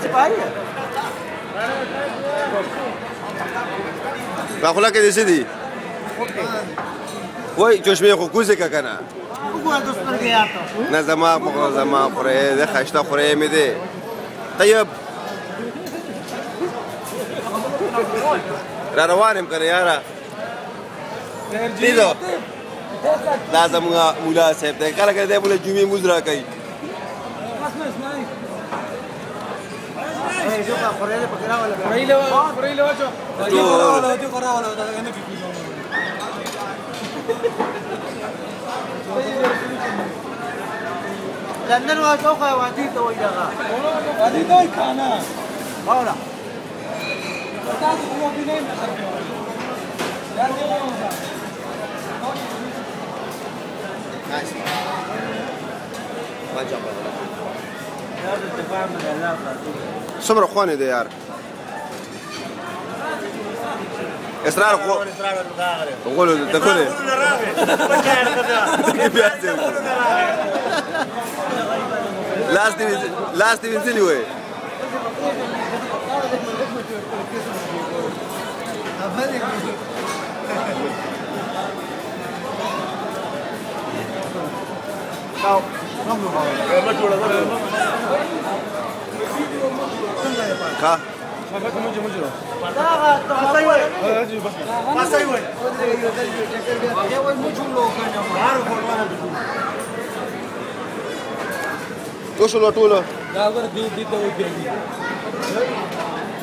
باخولا کې دې څه دي وای چشمه خو کوزه که کنه نه زما خورې د خشته خورې مې دی طيب را روان یم کنه یاره دیدو دا زمونږ مولا صاحب دی کله کله دی مولا جمعې مونځ راکوي لندن واسوقها وادي توي دغا وادي توي كانا هولا تاسو هو بنين نايس ما جاب هذا الدفاع من العلاقه سمر اخواني ده يار اسرار قولوا تقولي لاست بنزلي وين كا توصلوا طوله